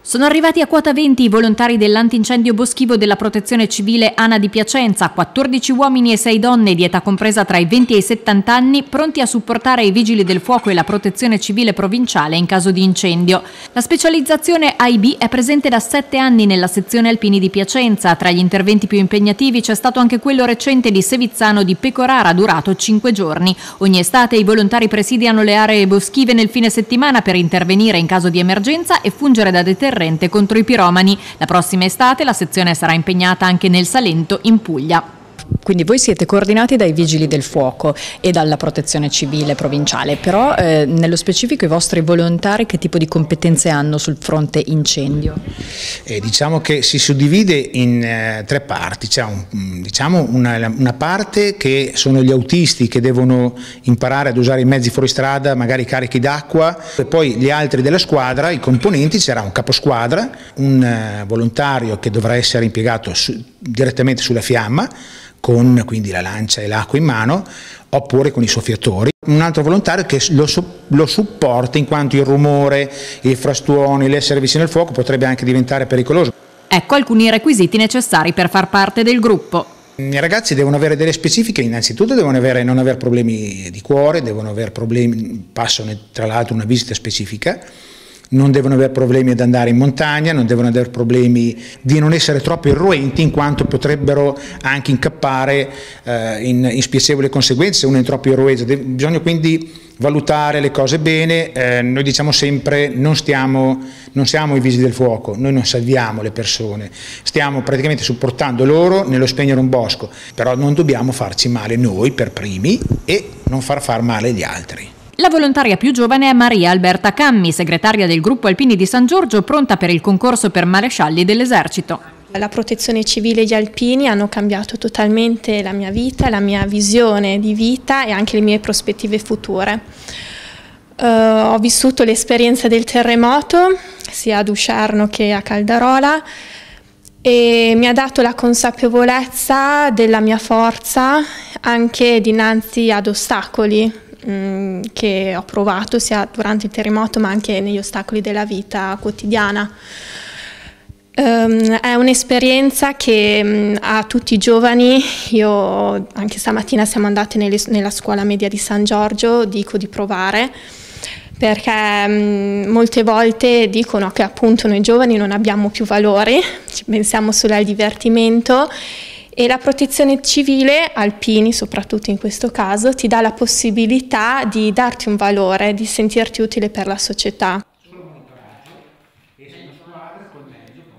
Sono arrivati a quota 20 i volontari dell'antincendio boschivo della Protezione Civile ANA di Piacenza, 14 uomini e 6 donne di età compresa tra i 20 e i 70 anni, pronti a supportare i vigili del fuoco e la Protezione Civile provinciale in caso di incendio. La specializzazione AIB è presente da 7 anni nella sezione Alpini di Piacenza. Tra gli interventi più impegnativi c'è stato anche quello recente di Sevizzano di Pecorara, durato 5 giorni. Ogni estate i volontari presidiano le aree boschive nel fine settimana per intervenire in caso di emergenza e fungere da deterrente contro i piromani. La prossima estate la sezione sarà impegnata anche nel Salento, in Puglia. Quindi voi siete coordinati dai Vigili del Fuoco e dalla Protezione Civile provinciale, però nello specifico i vostri volontari che tipo di competenze hanno sul fronte incendio? Diciamo che si suddivide in 3 parti. C'è una parte che sono gli autisti che devono imparare ad usare i mezzi fuoristrada, magari carichi d'acqua, e poi gli altri della squadra, i componenti, c'era un caposquadra, un volontario che dovrà essere impiegato direttamente sulla fiamma, con quindi la lancia e l'acqua in mano, oppure con i soffiatori. Un altro volontario che lo supporta, in quanto il rumore, i frastuoni, l'essere vicino al fuoco potrebbe anche diventare pericoloso. Ecco alcuni requisiti necessari per far parte del gruppo. I ragazzi devono avere delle specifiche, innanzitutto devono non avere problemi di cuore, devono avere problemi, passano tra l'altro una visita specifica, non devono avere problemi ad andare in montagna, non devono avere problemi di non essere troppo irruenti, in quanto potrebbero anche incappare in spiacevoli conseguenze se uno è troppo irruento. Bisogna quindi valutare le cose bene. Noi diciamo sempre non siamo i vigili del fuoco, noi non salviamo le persone, stiamo praticamente supportando loro nello spegnere un bosco, però non dobbiamo farci male noi per primi e non far male gli altri. La volontaria più giovane è Maria Alberta Cammi, segretaria del gruppo Alpini di San Giorgio, pronta per il concorso per marescialli dell'esercito. La Protezione Civile e gli Alpini hanno cambiato totalmente la mia vita, la mia visione di vita e anche le mie prospettive future. Ho vissuto l'esperienza del terremoto sia ad Uscerno che a Caldarola e mi ha dato la consapevolezza della mia forza anche dinanzi ad ostacoli che ho provato sia durante il terremoto ma anche negli ostacoli della vita quotidiana. È un'esperienza che a tutti i giovani, io anche stamattina siamo andati nella scuola media di San Giorgio, dico di provare, perché molte volte dicono che appunto noi giovani non abbiamo più valori, pensiamo solo al divertimento. E la Protezione Civile, Alpini soprattutto in questo caso, ti dà la possibilità di darti un valore, di sentirti utile per la società.